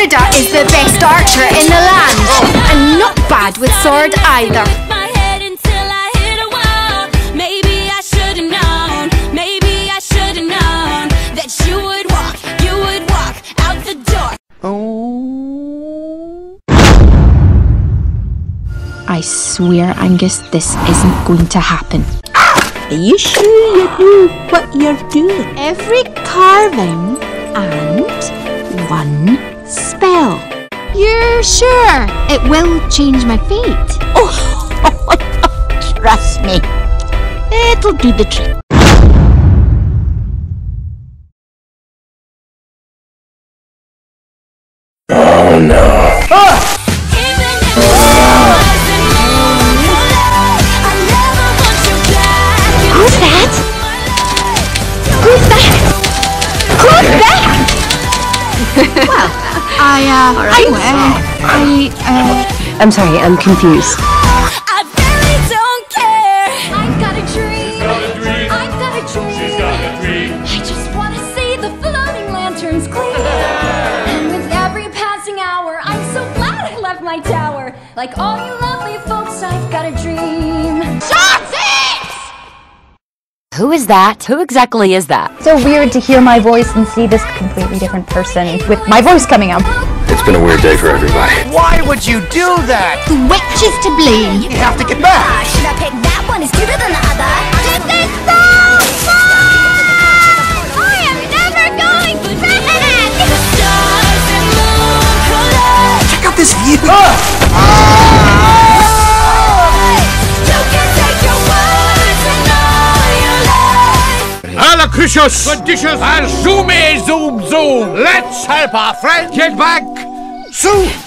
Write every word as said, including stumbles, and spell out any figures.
Merida is the best archer in the land, and not bad with sword either. Maybe I should have known, maybe I should have known that you would walk, you would walk out the door. Oh. I swear, Angus, this isn't going to happen. Are you sure you know what you're doing? Every carving and one spell. You're sure it will change my fate? Oh, trust me. It'll do the trick. Oh no. Ah! Who's that? Who's that? Who's that? Well, I, uh, right. anyway, I, uh... I'm sorry, I'm confused. I really don't care. I've got a dream. I've got a dream. I've got a dream. She's got a dream. I just want to see the floating lanterns gleam. And with every passing hour, I'm so glad I left my tower. Like all you lovely folks, I've got a dream. Shut it! Who is that? Who exactly is that? So weird to hear my voice and see this completely different person with my voice coming out. It's been a weird day for everybody. Why would you do that? The witch is to blame. You have to get back. Should I pick that one? It's cuter than the other. This is so fun! I am never going back! The stars and moon collide. Check out this view. You can take your words and all your life. Alacricious, seditious, and zoomy zoom zoom. Let's help our friend get back soon.